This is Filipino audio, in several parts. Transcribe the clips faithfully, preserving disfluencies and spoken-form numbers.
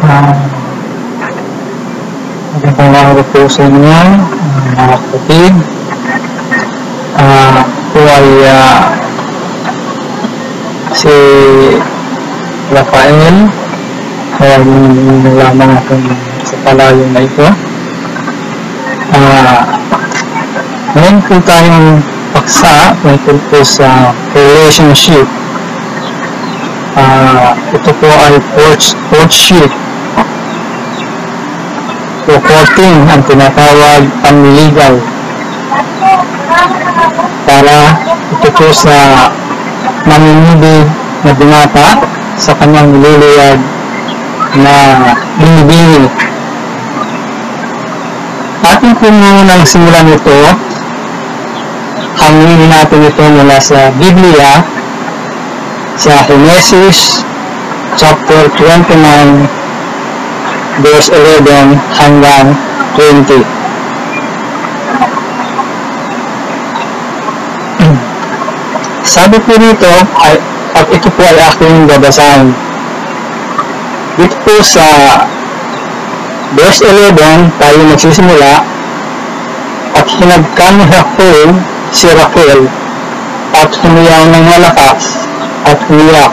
Uh, Magandang araw po sa inyo, uh, mga kapatid. Uh, po ay uh, si Rafael. Kaya yun lamang akong sa palayo na ito. Uh, ngayon po tayong paksa tungkol po sa relationship. Uh, ito po ay courtship o courting, ang tinatawag panliligaw. Para ito po sa mamimili na binata sa kanyang niluluwag na binibini. Ating po munang simulan ito, hangin natin ito mula sa Biblia, sa Genesis chapter twenty-nine verse eleven hanggang twenty. Sabi po dito, ay, at ito po ay aking babasahin. Dito po sa verse eleven tayo magsisimula. At hinagkan ni Jacob si Rachel at humiyaw ng malakas at umiyak.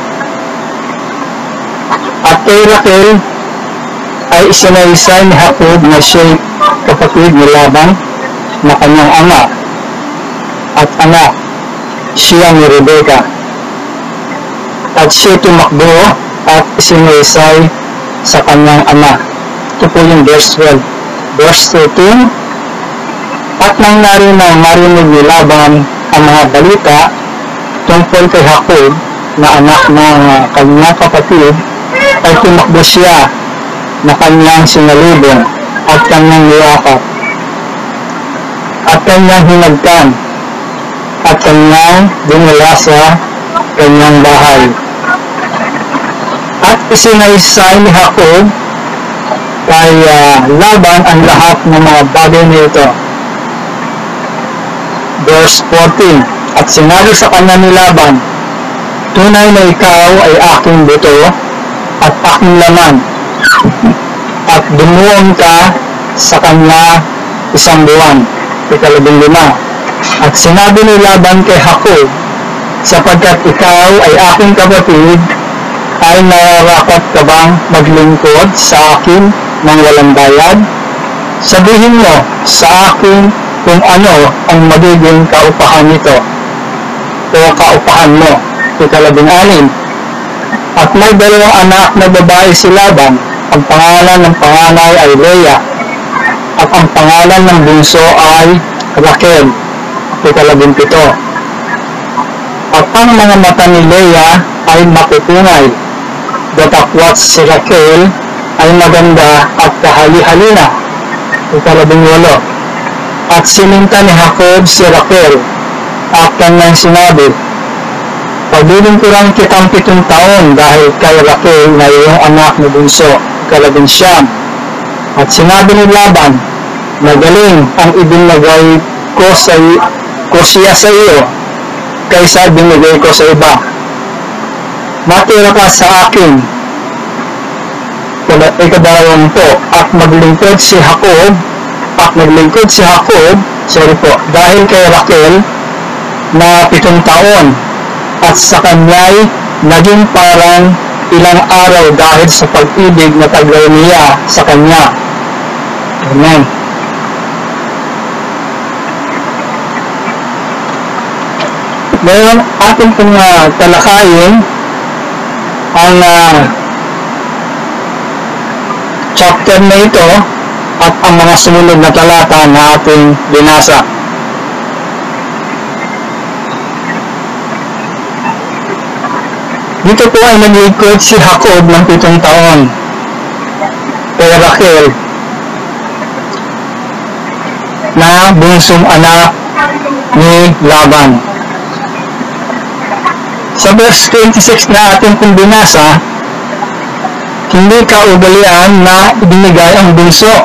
At kay Rachel ay isinaysay ni Jacob na siya'y kapatid ni Laban na kanyang ama at anak siya ni Rebecca. At siya tumakbo at isinaysay sa kanyang ama. Ito po yung verse twelve. Verse thirteen, at nang narin na marinig ni Laban ang mga balita tungkol kay Jacob na anak ng kanyang kapatid, ay tumakbo siya na kanyang sinalubong at kanyang niyakap at kanyang hinagkan at kanyang dinala sa kanyang bahay. At isinaysay ni Jacob kay uh, Laban ang lahat ng mga bagay nito. Verse fourteen, at sinabi sa kanya ni Laban, tunay na ikaw ay aking buto at aking laman, at dumuon ka sa kanya isang buwan. Ikalabing lima, at sinabi ni Laban kay Jacob, sapagkat ikaw ay aking kapatid, ay nararakot ka bang maglingkod sa akin ng walang bayad? Sabihin mo sa akin kung ano ang magiging kaupahan nito o kaupahan mo. Ikalabing anim, at may dalawang anak na babae si Laban. Ang pangalan ng panganay ay Leah at ang pangalan ng bunso ay Rachel. Ikalabing pito, at ang mga mata ni Leah ay makupungay, datakwat si Rachel ay maganda at kahali-halina. Ikalabing walo, at sininta ni Jacob si Rachel at kanyang sinabi, paglilingkuran kitang pitong taon dahil kay Rachel na iyong anak na bunso. Ikalabing siyam, at sinabi ni Laban, magaling ang ibinagay ko sa ko siya sa iyo kaysa binigay ko sa iba. Matira ka sa akin. Ikadalawang po, at maglingkod si Jacob at naglingkod si Jacob sorry po, dahil kay Rachel na pitong taon, at sa kanya'y naging parang ilang araw dahil sa pag-ibig na taglay niya sa kanya. Amen. Ngayon, ating pong uh, talakayin ang uh, chapter na ito at ang mga sumunod na talata na ating binasa. Dito po ay naglingkod si Jacob ng pitong taon kay Rachel na bunsong anak ni Laban. Sa verse twenty-six na ating pong binasa, hindi kaugalian na ibinigay ang bunso.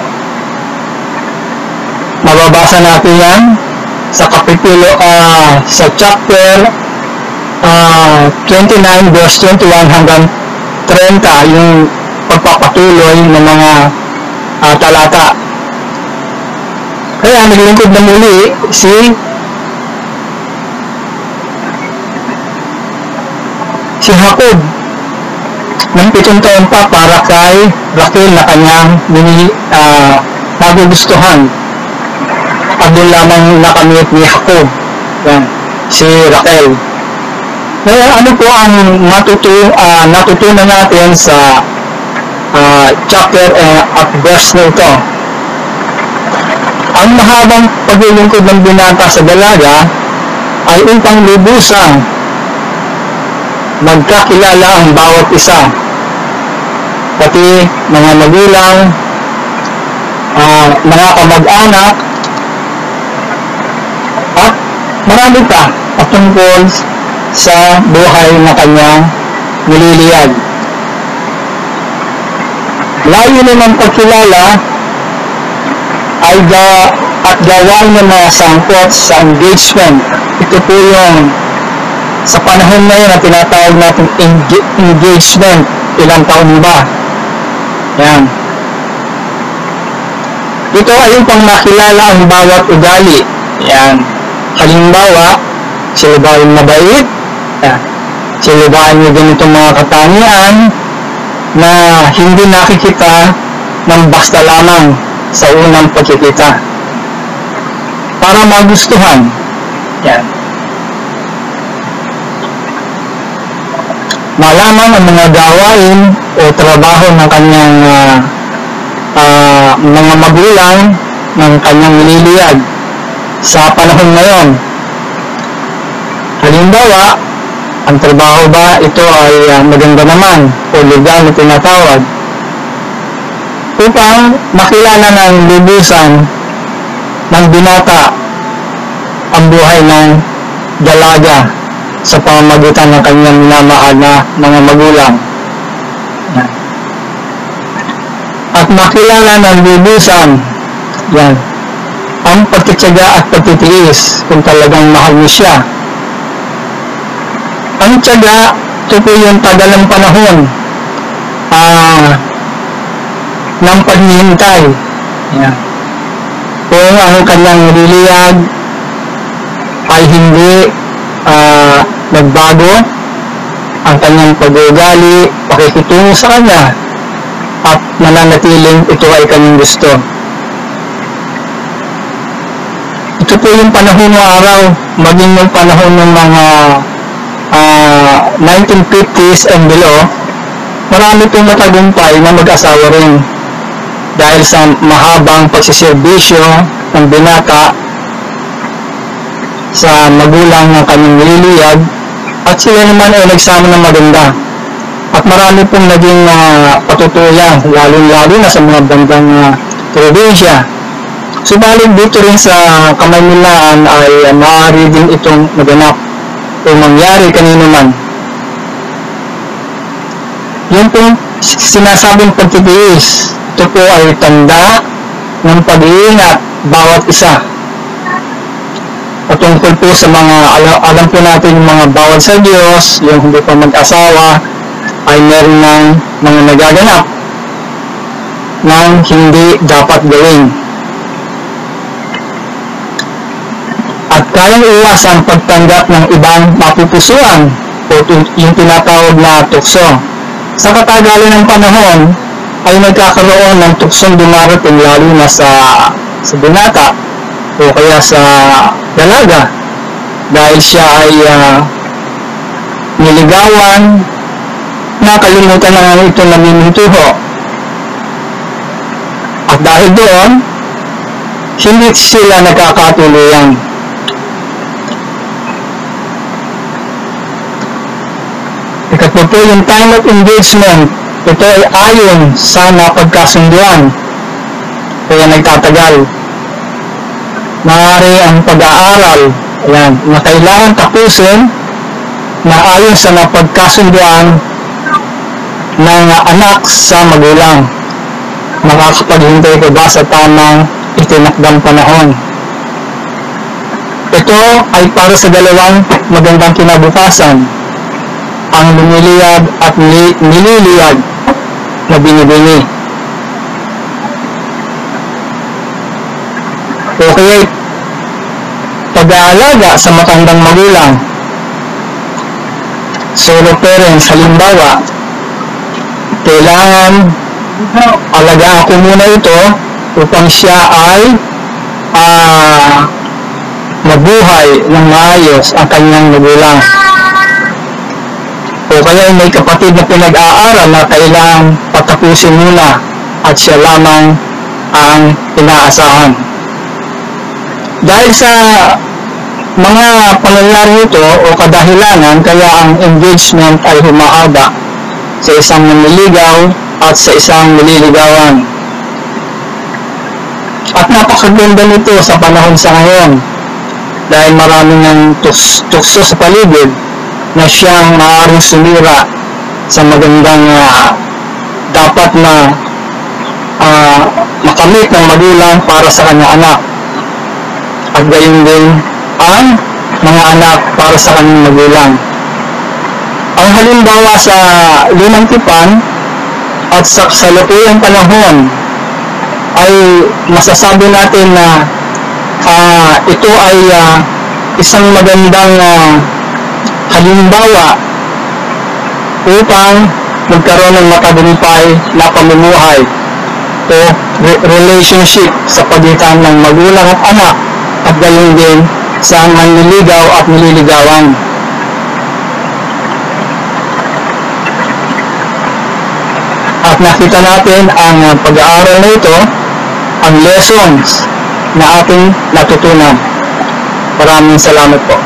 Mababasa natin yan sa kapitulo, uh, sa chapter uh, twenty-nine verse twenty-one hanggang thirty, yung pagpapatuloy ng mga uh, talata. Kaya naglingkod na muli si si Jacob ng pitong taon pa para kay Raquel na kanyang uh, nagugustuhan. At doon lamang nakamit ni Jacob, yan, si Raquel. Kaya ano po ang matutu uh, natutunan natin sa uh, chapter uh, at verse na ito? Ang mahabang paglilingkod ng binata sa dalaga ay upang lubusang magkakilala ang bawat isa, pati mga magulang, uh, mga kamag-anak, at marami pa patungkol sa buhay na kanyang nililiyag. Layo ng pagkilala ay ga at gawain ng mga sangkot sa engagement. Ito po yung sa panahon ngayon na tinatawag natin engagement. Ilang taon ba? Yan. Ito ay upang makilala ang bawat ugali. Yan. Halimbawa, sila ba yung mabait? Yan. Sila ba yung ganitong mga katangian na hindi nakikita ng basta lamang sa unang pagkikita para magustuhan. Yan. Malaman ang mga gawain o trabaho ng kanyang uh, uh, mga magulang ng kanyang nililiyag sa panahon ngayon. Halimbawa, ang trabaho ba ito ay uh, maganda naman o legal na tinatawag, upang makilala ng lubusan ng binata ang buhay ng dalaga sa pamamagitan ng kanyang minamahal na mga magulang. At makilala ng lubusan, yan, ang pagtitiyaga at pagtitiis kung talagang mahal niyo siya. Ang tiyaga, ito po yung tagal ng panahon ah, ng paghihintay. Yan. Kung ang kanyang nililiyag ay hindi uh, nagbago, ang kanyang pag-uugali, pakikitungo sa kanya, at mananatiling ito ay kanyang gusto. Ito po yung panahon ng araw, maging yung panahon ng mga uh, nineteen fifties and below, marami pong matagumpay na mag-asawa rin dahil sa mahabang pagsiservisyo ng binata sa magulang ng kanyang nililiyag, at sila naman ay nagsama ng maganda. At marami pong naging uh, patutuyan, lalo-lalo na sa mga bandang uh, probinsya. Subalit dito rin sa Kamaynilaan ay uh, maaari din itong maganap o mangyari kanino man. Yung pong sinasabing pagtitiis, ito po ay tanda ng pag-iingat bawat isa. Patungkol po sa mga, alam, alam po natin yung mga bawal sa Diyos, yung hindi pa mag-asawa, ay meron ng mga nagaganap ng hindi dapat gawin. At kayang iwasan pagtanggap ng ibang mapupusuan o yung tinatawag na tukso. Sa katagalan ng panahon, ay nagkakaroon ng tuksong dumarating lalo na sa, sa binata o kaya sa dalaga dahil siya ay uh, niligawan, nakalimutan na nga ito namimintuho. At dahil doon, hindi sila nagkakatuluyan. Ikatlo po yung time of engagement. Ito ay ayon sa napagkasunduan, kaya nagtatagal. Maaari ang pag-aaral, ayan, na kailangan tapusin na ayon sa napagkasunduan ng anak sa magulang. Makakapaghintay ko ba sa tamang itinakdang panahon? Ito ay para sa dalawang magandang kinabukasan, ang lumiliyag at nililiyag. na binibini. O kaya pag-aalaga sa matandang magulang. Solo parents, halimbawa, kailangan alagaan ko muna ito upang siya ay uh, mabuhay ng maayos ang kanyang magulang. O kaya may kapatid na pinag-aaral na kailangan patapusin muna at siya lamang ang inaasahan. Dahil sa mga pangyayari ito o kadahilanan, kaya ang engagement ay humaaba sa isang nanliligaw at sa isang nililigawan. At napakaganda nito sa panahon sa ngayon dahil maraming ng tuks, tukso sa paligid na siyang maaaring sumira sa magandang uh, dapat na uh, makamit ng magulang para sa kanyang anak. At gayon din ang mga anak para sa kanyang magulang. Ang halimbawa sa lumang tipan at sa kasalukuyang panahon ay masasabi natin na uh, ito ay uh, isang magandang uh, halimbawa upang magkaroon ng matagumpay na pamumuhay o re- relationship sa pagitan ng magulang at anak at gayon din sa manliligaw at nililigawan. At nakita natin ang pag-aaral na ito, ang lessons na ating natutunan. Maraming salamat po.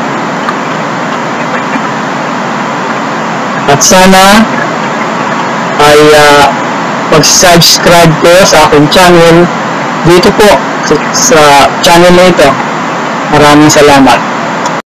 At sana ay uh, mag-subscribe po sa aking channel dito po sa, sa channel na ito. Maraming salamat.